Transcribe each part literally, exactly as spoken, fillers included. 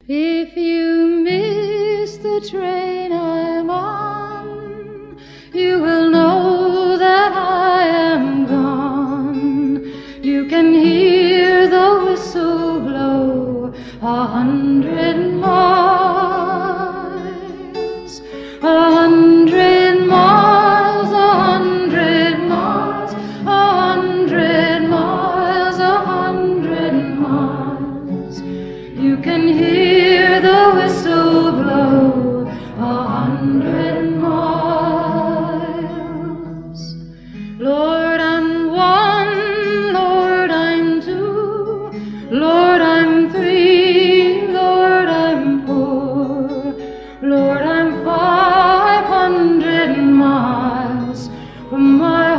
If you miss the train I'm on, you will know that I am gone. You can hear the whistle blow a hundred miles, a hundred miles, a hundred miles, a hundred miles, a hundred miles. You can hear the whistle blow a hundred miles. Lord, I'm one, Lord, I'm two, Lord, I'm three, Lord, I'm four, Lord, I'm five hundred miles from my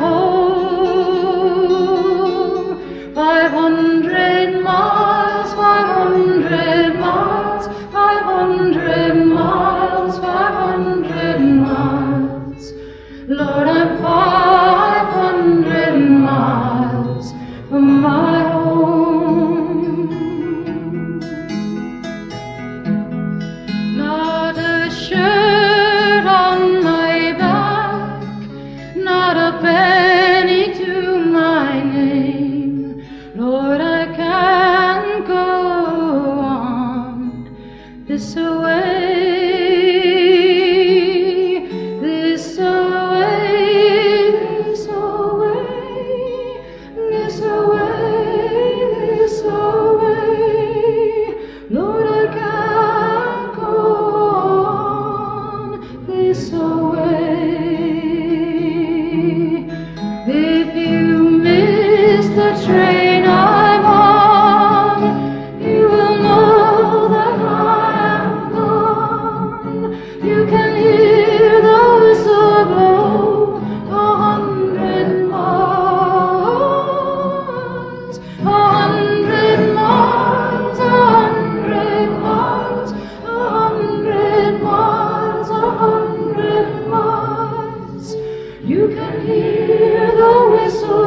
home. Five hundred miles, five hundred miles, five hundred miles, five hundred miles. Lord, I'm five hundred miles from my home. Not a shirt on my back, not a penny to my name. Lord, I can't go on this away, this away, this away, this away, this away. Lord, I can't go on this away. If you miss the train I'm on, you will know that I am gone. You can hear the whistle blow a hundred miles, a hundred miles, a hundred miles, a hundred miles, a hundred miles. You can hear the whistle